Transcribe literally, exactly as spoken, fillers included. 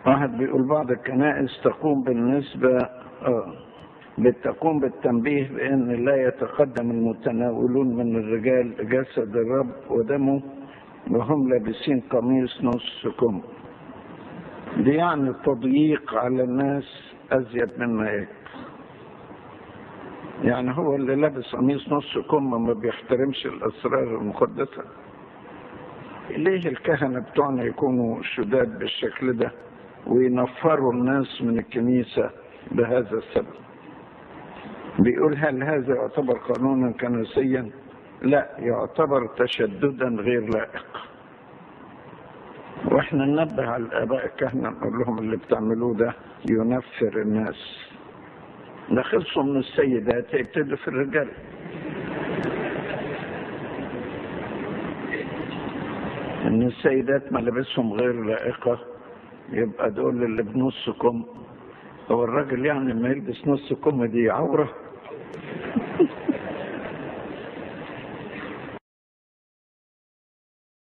واحد بيقول بعض الكنائس تقوم بالنسبة آه بتقوم بالتنبيه بأن لا يتقدم المتناولون من الرجال جسد الرب ودمه وهم لابسين قميص نص كم. دي يعني تضييق على الناس أزيد مما يكفي. يعني هو اللي لابس قميص نص كم ما بيحترمش الأسرار المقدسة. ليه الكهنة بتوعنا يكونوا شداد بالشكل ده وينفروا الناس من الكنيسة بهذا السبب؟ بيقول هل هذا يعتبر قانونا كنسيا؟ لا، يعتبر تشددا غير لائق. واحنا ننبه على الآباء الكهنة نقول لهم اللي بتعملوه ده ينفر الناس. ده خلصوا من السيدات يبتدوا في الرجال. ان السيدات ملابسهم غير لائقة يبقى دول اللي بنص كم. هو الراجل يعني ما يلبس نص كم دي عورة؟